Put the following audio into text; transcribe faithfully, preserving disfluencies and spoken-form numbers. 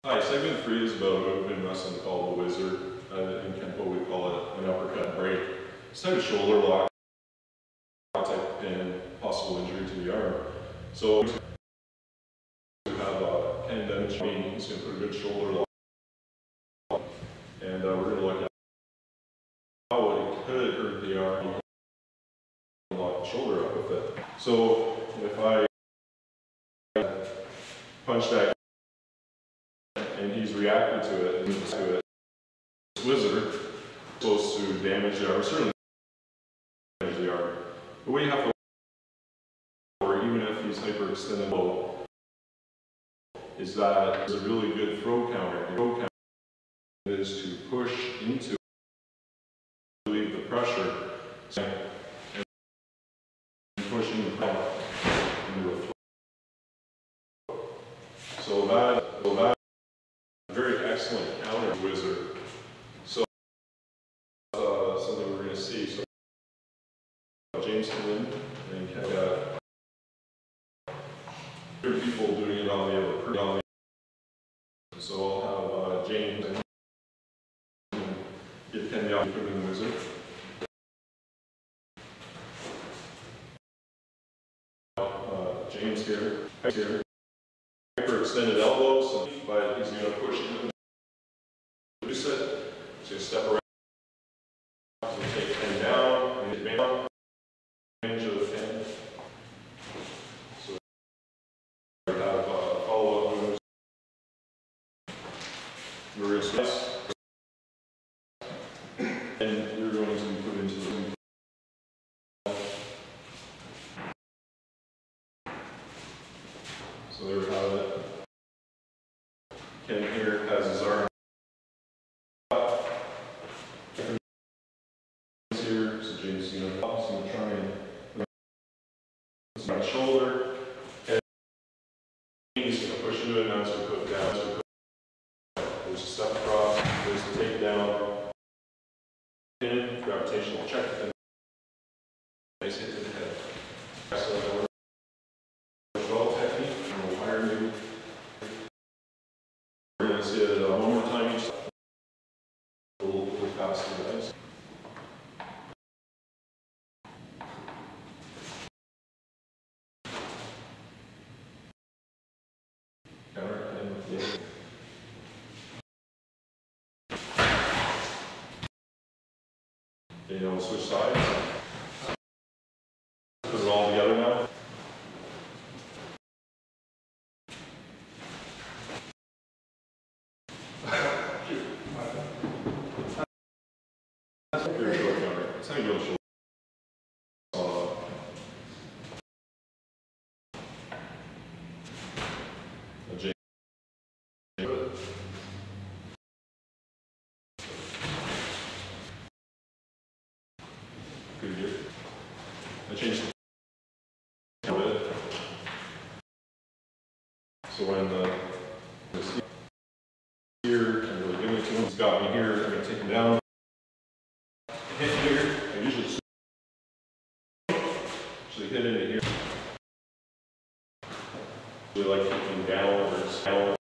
Hi, segment three is about a movement in wrestling called the Whizzer. Uh, in Kenpo we call it an uppercut break. It's type of shoulder lock, type pin, possible injury to the arm. So we have uh, Ken Dench, he's going to put a good shoulder lock, and uh, we're going to look at how it could hurt the arm. Lock the shoulder up with it. So if I punch that and he's reacted to it and moves to it, this Whizzer is supposed to damage the arm, certainly damage the arm. But what you have to or even if he's hyperextended low, is that it's a really good throw counter. The throw counter is to push into relieve the pressure and pushing the power into a throw. So that, so that very excellent counter Whizzer. So uh, something we're going to see. So James come in and Ken got other people doing it on the other person. So I'll have uh, James and give Ken the opportunity to put in the Whizzer. Uh, James here, here. Hyperextended elbows, but he's going to push into the reduce it. He's going to step around. He's going to take the pin down and get down. Range of the pin. So we have uh, follow-up moves. We're going to slice. And you're going to put into the ring. So there we have it. Ken here has his arm up. Here, so James is going to try and my shoulder. And he's going to push into it, and now it's going to put down. So there's a step across, there's the takedown. Pin, gravitational check pin. Nice hit to the head. So well technique, and we'll hire maybe. We're going to see it uh, one more time each. A little, little faster, guys. Counter and yeah. Okay, now we'll switch sides. Put it all together now. Very short counter. It's not real short. Uh, a J. Pretty good. I changed the a bit. So when the here, I'm really giving it to him. He's got me here. I'm going to take him down. Hit here. I usually actually hit into here. Really like kicking down or down.